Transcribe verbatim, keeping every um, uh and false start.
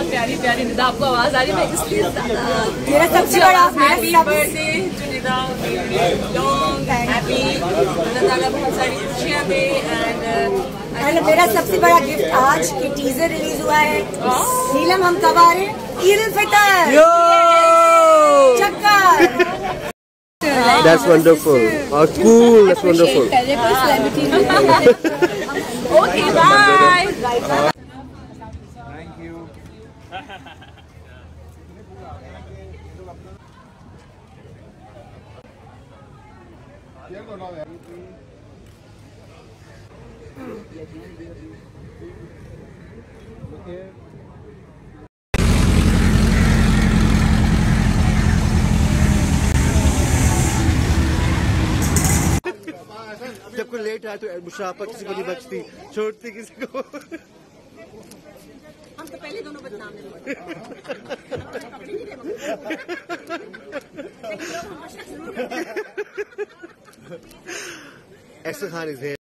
बहुत प्यारी प्यारी निदा आपको आवाज आ रही है, मैं इसलिए मेरा सबसे बड़ा happy birthday to Nida, long happy, अल्लाह ताला बहुत सारी खुशियाँ दे। एंड मेरा सबसे बड़ा गिफ्ट आज की टीजर रिलीज हुआ है। नीलम हम कब आ रहे हैं? ईद उल फितर। चक्कर। That's wonderful. Oh, cool. That's wonderful. Okay, bye. Thank you. जब कोई लेट आए तो मुशाफा किसी को नहीं बचती, छोड़ती किसी को। हम तो पहले दोनों बदनाम हैं। Ahsan Khan is here.